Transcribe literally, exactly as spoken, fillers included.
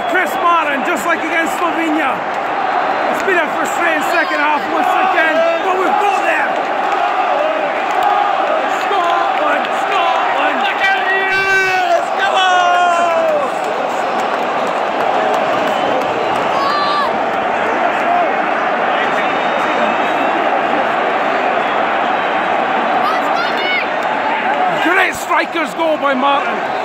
Chris Martin, just like against Slovenia. It's been a frustrating second half once again, but we've got there. Scotland, Scotland. Yes, come on! Great striker's goal by Martin.